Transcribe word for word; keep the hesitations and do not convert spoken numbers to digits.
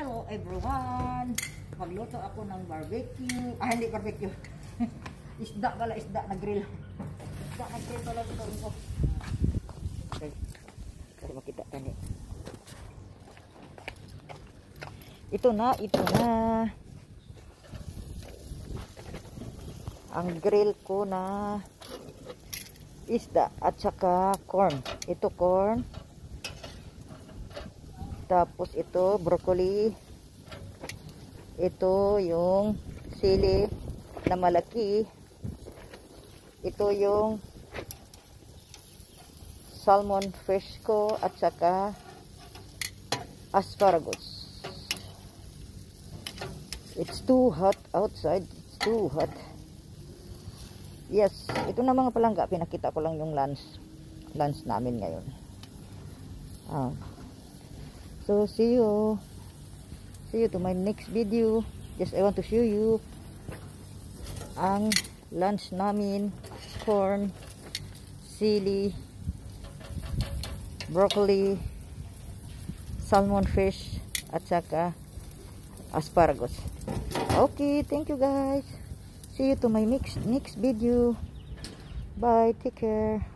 Hello everyone! Magluto ako ng barbecue. Ah, hindi barbecue. Isda pala, isda na grill. Isda na grill pala ito ko. Okay. Kasi makita tani. Ito na, ito na. Ang grill ko na isda at saka corn. Ito corn. Tapos ito broccoli. Ito yung sili na malaki. Ito yung salmon fish ko at saka asparagus. It's too hot outside. It's too hot. Yes, ito na mga palangga. Pinakita ko lang yung lunch lunch namin ngayon. Ah. So see you. See you to my next video. Just I want to show you ang lunch namin. Corn, sili, broccoli, salmon fish, at saka asparagus. Okay, thank you guys. See you to my next next video. Bye, take care.